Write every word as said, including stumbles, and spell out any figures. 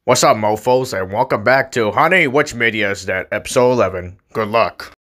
What's up, mofos, and welcome back to Honey, which media is that? Episode eleven. Good luck.